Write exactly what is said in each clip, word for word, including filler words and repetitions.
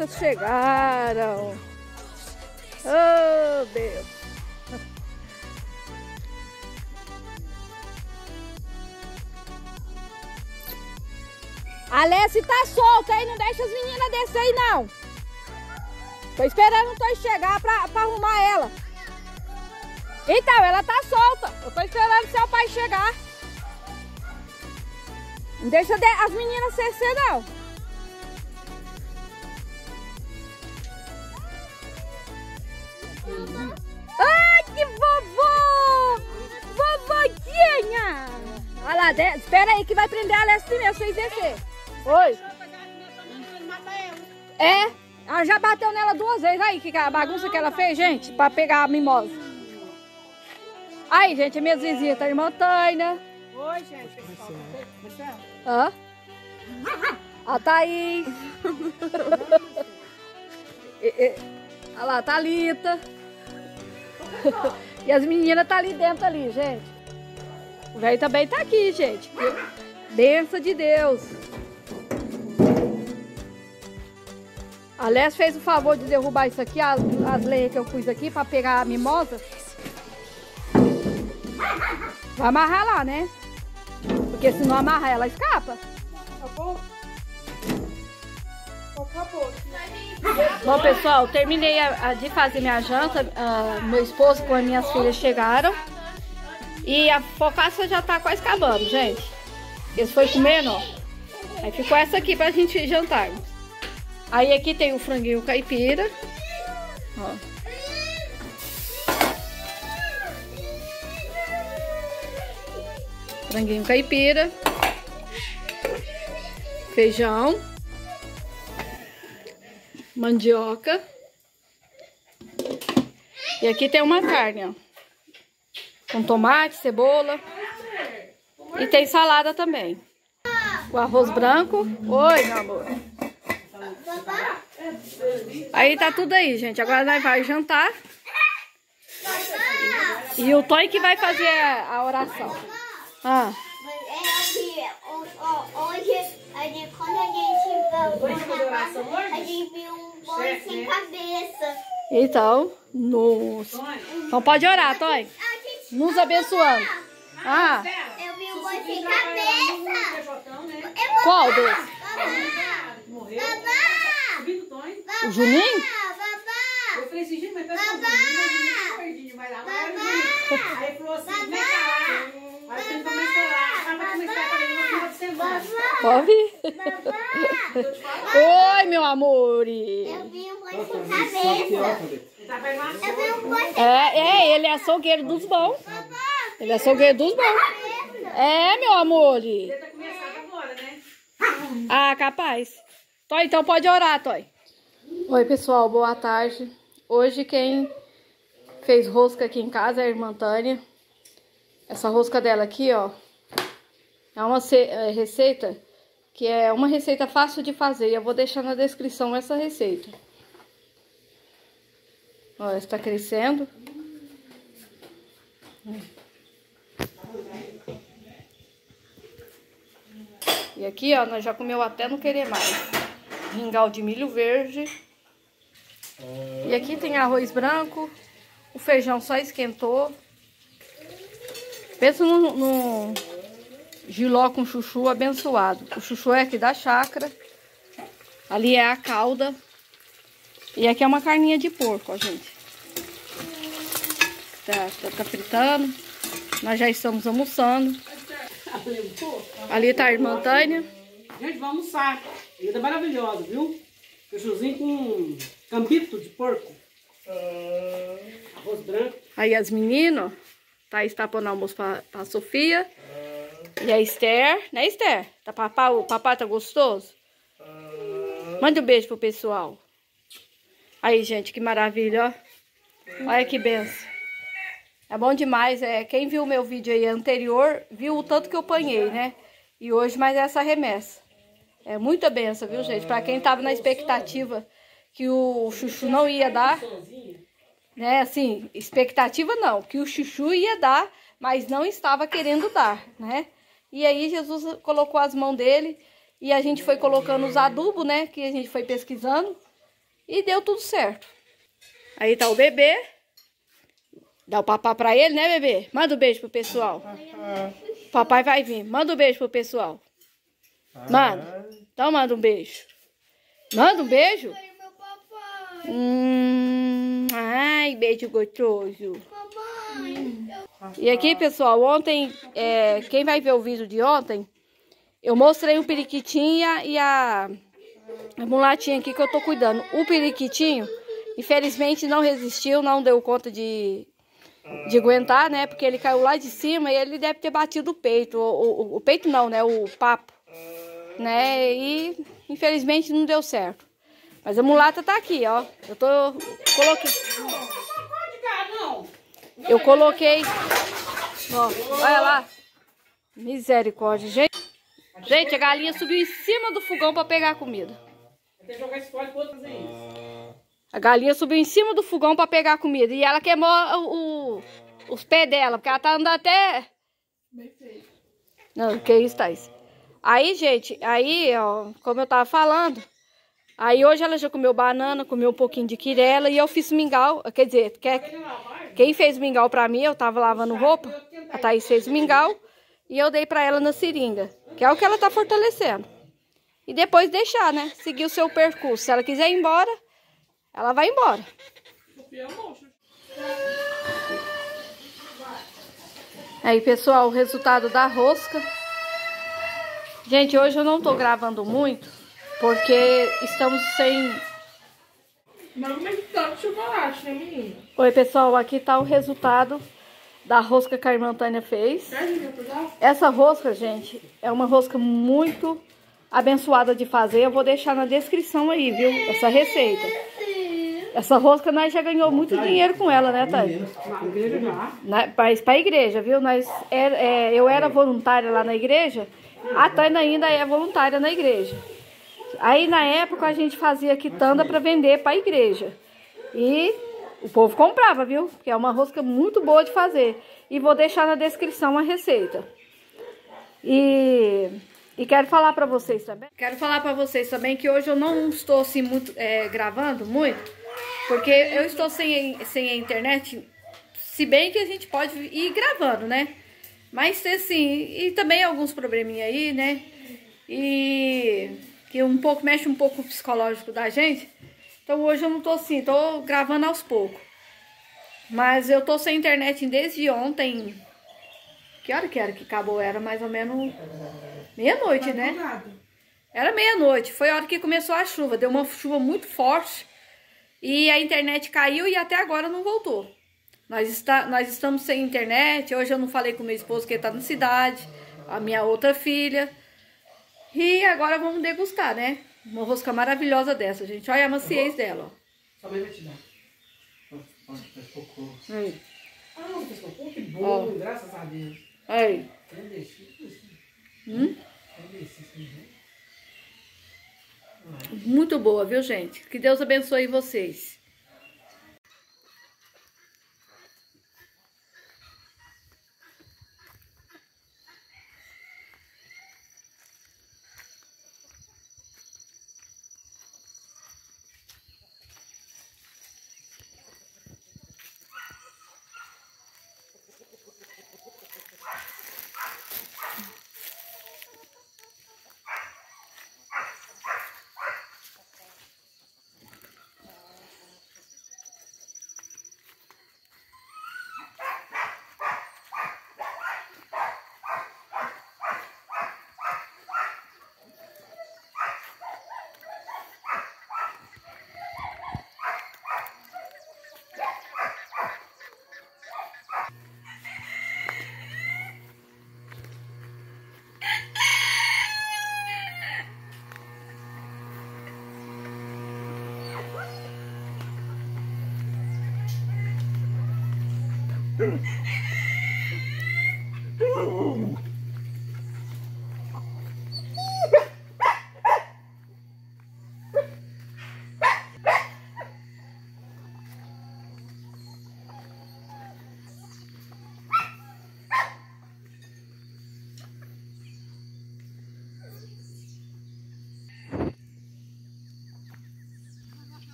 visitas chegaram. Oh, Deus. A Alessi tá solta aí, não deixa as meninas descer aí, não. Tô esperando o Toy chegar pra, pra arrumar ela. Então, ela tá solta. Eu tô esperando seu pai chegar. Não deixa de, as meninas descer, não. Ai, que vovô! Vovozinha! Olha lá, de, espera aí que vai prender a Alessi primeiro, vocês descer. Oi. É, ela já bateu nela duas vezes. Aí, que a bagunça que ela fez, gente, pra pegar a mimosa. Aí, gente, minhas visitas, a irmã Tânia. Oi, gente. Hã? A Thaís. e, e, olha lá, a Thalita. E as meninas tá ali dentro ali, gente. O velho também tá aqui, gente. Benção de Deus. A Alessi fez o favor de derrubar isso aqui, as, as leias que eu pus aqui pra pegar a mimosa. Vai amarrar lá, né? Porque se não amarrar, ela escapa. Acabou? Acabou. Bom, pessoal, terminei a, a de fazer minha janta. Uh, meu esposo com as minhas filhas chegaram. E a focaccia já tá quase acabando, gente. Eles foram comendo, ó. Aí ficou essa aqui pra gente jantar. Aí aqui tem o franguinho caipira. Ó. Franguinho caipira. Feijão. Mandioca. E aqui tem uma carne, ó. Com tomate, cebola. E tem salada também. O arroz branco. Oi, meu amor. Aí tá tudo aí, gente. Agora nós vamos jantar. E o Toy que vai fazer a oração. Ah. Hoje, a gente, quando a gente viu, a gente viu um boi sem cabeça. Então, nossa. Então pode orar, Toy. Nos abençoando. Ah. Eu vi um boi sem cabeça. Qual deles? Babá! O Juninho? Babá! Eu falei assim, gente, mas parece que o Juninho perdido, vai lá, vai lá. Aí ele falou assim, como é que tá lá? Aí ele começou a esperar. Ah, mas começar a fazer no final de semana. Pode vir. Oi, meu amor. Eu vi um boi sem cabeça. Eu vi um boi sem É, é, ele é açougueiro dos bons. Ele é açougueiro dos bons. É, meu amor. Você tá começando agora, né? Ah, capaz. Toy, então pode orar, Toy. Oi, pessoal, boa tarde. Hoje quem fez rosca aqui em casa é a irmã Tânia. Essa rosca dela aqui, ó, é uma receita que é uma receita fácil de fazer. Eu vou deixar na descrição essa receita. Ó, está crescendo. E aqui, ó, nós já comeu até não querer mais. Ringau de milho verde. E aqui tem arroz branco. O feijão só esquentou. Pensa num, num jiló com chuchu abençoado. O chuchu é aqui da chácara. Ali é a calda. E aqui é uma carninha de porco, ó, gente. Tá, tá, tá fritando. Nós já estamos almoçando. Ali tá a irmã Tânia. Gente, vamos almoçar. Ele tá maravilhosa, viu? Chuchuzinho com cambito de porco. Arroz branco. Aí as meninas, tá tapando almoço pra, pra Sofia. E a Esther, né, Esther? Tá, papai, o papai tá gostoso? Manda um beijo pro pessoal. Aí, gente, que maravilha, ó. Olha que benção. É bom demais. É, quem viu o meu vídeo aí anterior, viu o tanto que eu apanhei, né? E hoje mais essa remessa. É muita benção, viu, gente? Pra quem tava na expectativa que o chuchu não ia dar, né? Assim, expectativa não, que o chuchu ia dar, mas não estava querendo dar, né? E aí Jesus colocou as mãos dele e a gente foi colocando os adubos, né? Que a gente foi pesquisando. E deu tudo certo. Aí tá o bebê. Dá o papá pra ele, né, bebê? Manda um beijo pro pessoal. Papai vai vir. Manda um beijo pro pessoal. Manda. Então manda um beijo. Manda um beijo. Hum, ai, beijo gostoso. E aqui, pessoal, ontem, é, quem vai ver o vídeo de ontem, eu mostrei o periquitinho e a, a mulatinha aqui que eu tô cuidando. O periquitinho, infelizmente, não resistiu, não deu conta de, de aguentar, né? Porque ele caiu lá de cima e ele deve ter batido o peito. O, o, o peito não, né? O papo. Né? E, infelizmente, não deu certo. Mas a mulata tá aqui, ó. Eu tô... Coloquei... Eu coloquei... Ó, olha lá. Misericórdia, gente. Gente, a galinha subiu em cima do fogão pra pegar a comida. A galinha subiu em cima do fogão pra pegar a comida. E ela queimou o, o, os pés dela, porque ela tá andando até... Não, que isso, Thaís? Aí, gente, aí, ó, como eu tava falando... Aí hoje ela já comeu banana, comeu um pouquinho de quirela e eu fiz mingau, quer dizer, quer, quem fez mingau pra mim, eu tava lavando roupa, a Thaís fez mingau e eu dei pra ela na seringa, que é o que ela tá fortalecendo. E depois deixar, né, seguir o seu percurso. Se ela quiser ir embora, ela vai embora. Aí, pessoal, o resultado da rosca. Gente, hoje eu não tô gravando muito. Porque estamos sem... Mas como é que tá o chocolate, né, menina? Oi, pessoal, aqui tá o resultado da rosca que a irmã Tânia fez. Essa rosca, gente, é uma rosca muito abençoada de fazer. Eu vou deixar na descrição aí, viu? Essa receita. Essa rosca nós já ganhou muito dinheiro com ela, né, Tânia? Na igreja já. Na, pra, pra igreja, viu? Nós, é, é, eu era voluntária lá na igreja. A Tânia ainda é voluntária na igreja. Aí, na época, a gente fazia quitanda para vender para a igreja. E o povo comprava, viu? Porque é uma rosca muito boa de fazer. E vou deixar na descrição a receita. E, e quero falar para vocês também. Quero falar para vocês também que hoje eu não estou assim muito é, gravando muito. Porque eu estou sem, sem a internet. Se bem que a gente pode ir gravando, né? Mas assim, e também alguns probleminha aí, né? E... que um pouco mexe um pouco com o psicológico da gente. Então hoje eu não tô assim, tô gravando aos poucos. Mas eu tô sem internet desde ontem. Que hora que era que acabou? Era mais ou menos meia-noite, né? Era meia-noite. Foi a hora que começou a chuva. Deu uma chuva muito forte. E a internet caiu e até agora não voltou. Nós, está, nós estamos sem internet. Hoje eu não falei com meu esposo que ele tá na cidade. A minha outra filha. E agora vamos degustar, né? Uma rosca maravilhosa dessa, gente. Olha a maciez dela, ó. Sua mãe vai te dar. Faz cocô. Aí. Ah, não, fez cocô? Que bom, graças a Deus. Aí. Hum? Muito boa, viu, gente? Que Deus abençoe vocês.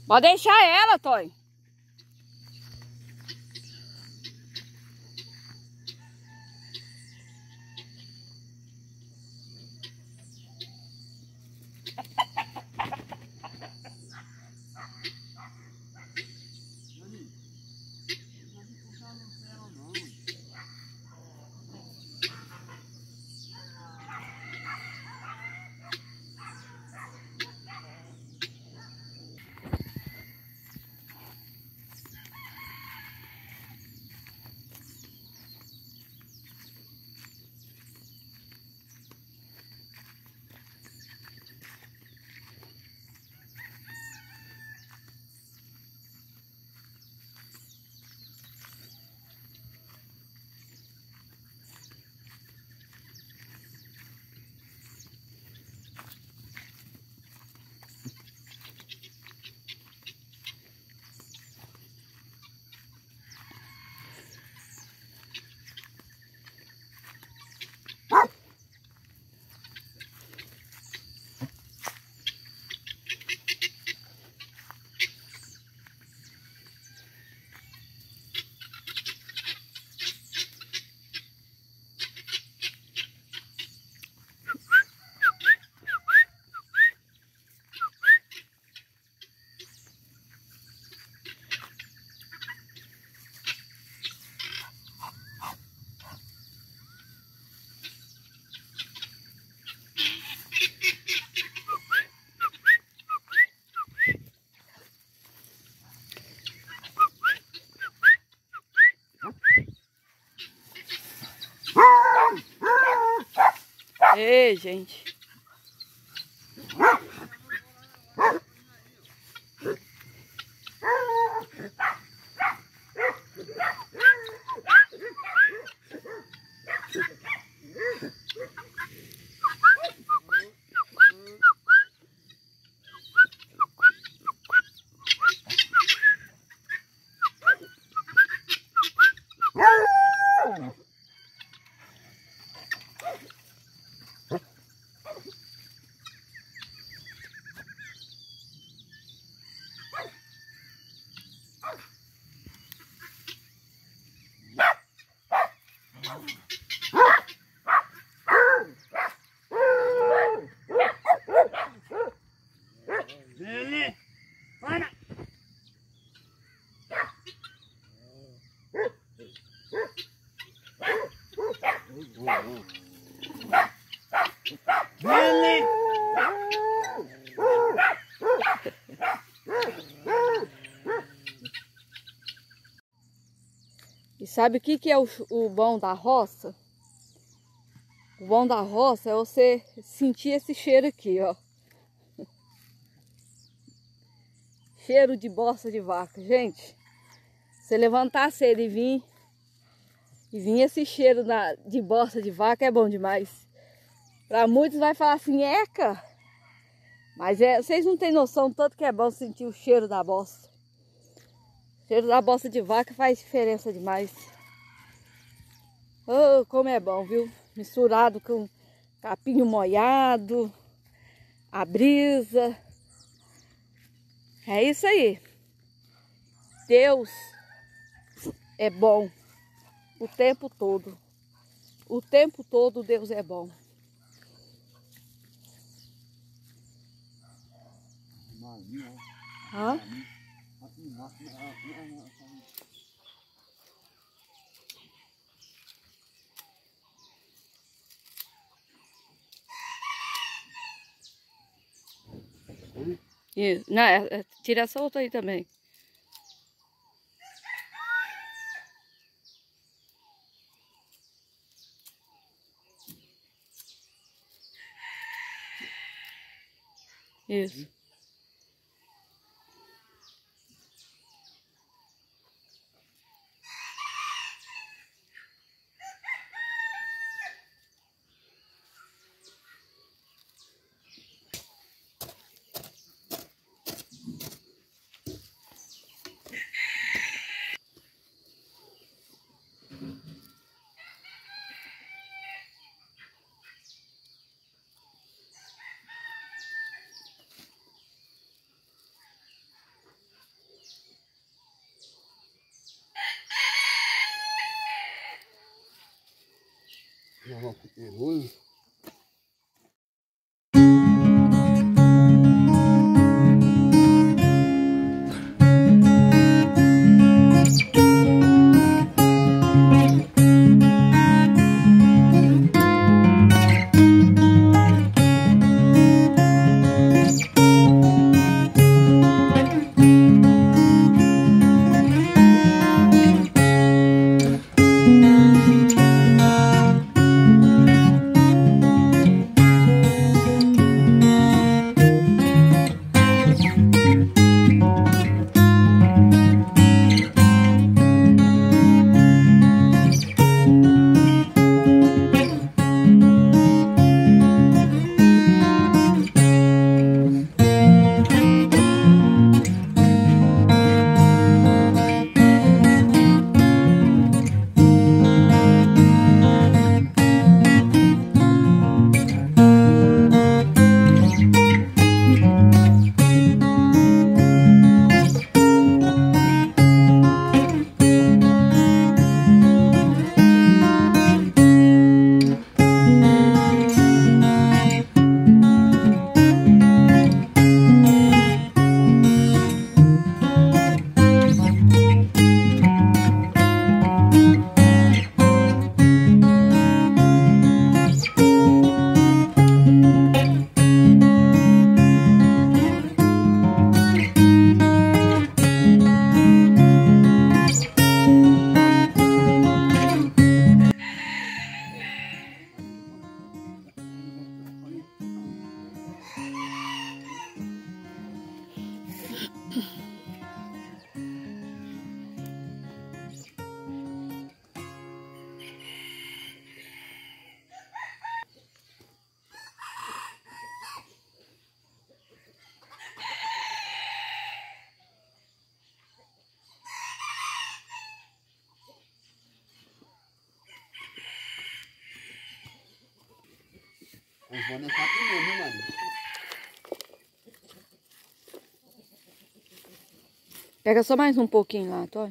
Pode deixar ela, Toy. Ei, gente. E sabe o que que é o, o bom da roça? O bom da roça é você sentir esse cheiro aqui, ó. Cheiro de bosta de vaca. Gente, você levantar cedo e vir, e vir esse cheiro na, de bosta de vaca é bom demais. Para muitos vai falar assim, eca. Mas é, vocês não têm noção do tanto que é bom sentir o cheiro da bosta. O cheiro da bosta de vaca faz diferença demais. Oh, como é bom, viu? Misturado com capinho molhado, a brisa. É isso aí. Deus é bom o tempo todo. O tempo todo Deus é bom. Hã? Isso. Não, é, é, tira essa outra aí também. Isso. Lavar com terror. Os bones tá primeiro, né, mano? Pega só mais um pouquinho lá, Toy.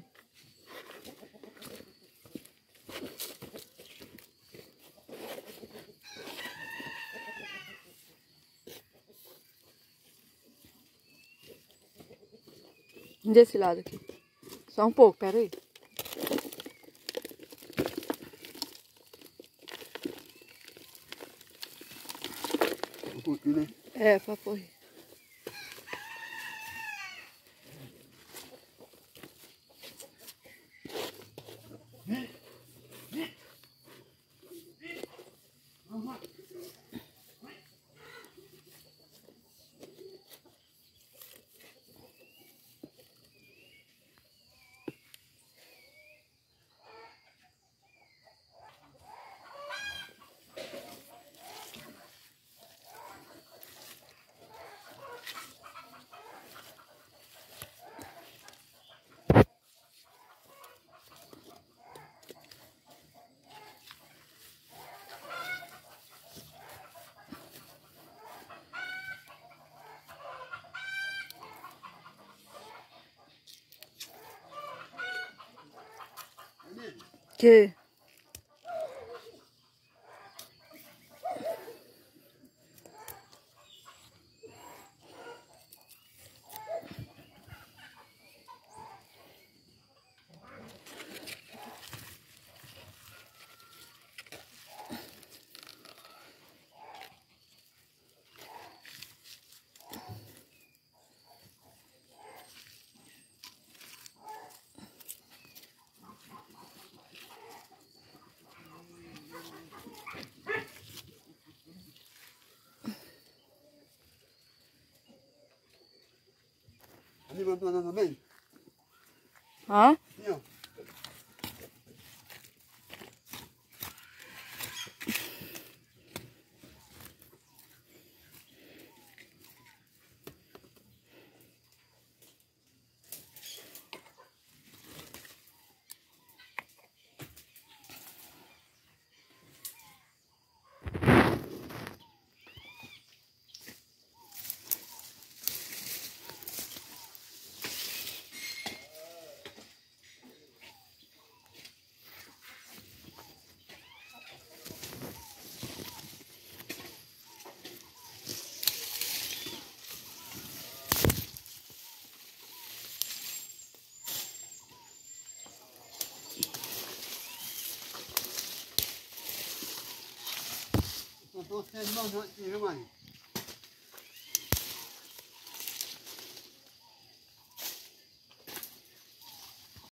Desse lado aqui. Só um pouco, pera aí. Um pouquinho, né? É, pra pôr. Que? Ali vai plantar também? Hã? Aqui, ó. Eu tô sendo mandante, viu, mano?